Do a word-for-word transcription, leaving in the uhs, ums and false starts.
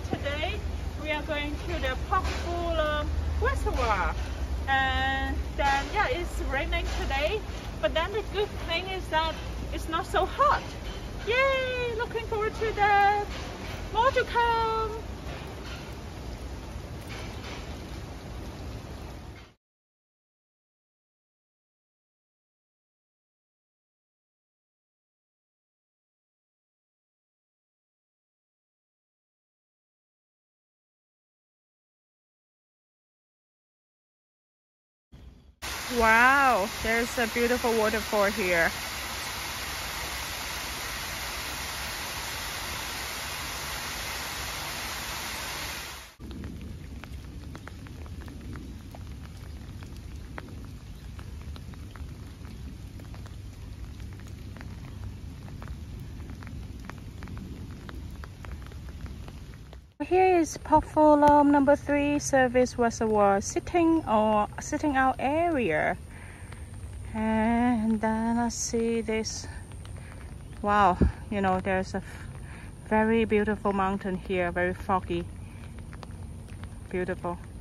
today we are going to the Pok Fu Lam Reservoir. And then, yeah, it's raining today. But then the good thing is that it's not so hot. Yay! Looking forward to that. More to come. Wow, there's a beautiful waterfall here. Here is Pok Fu Lam number three service reservoir sitting or sitting out area. And then let's see this. Wow, you know, there's a very beautiful mountain here, very foggy. Beautiful.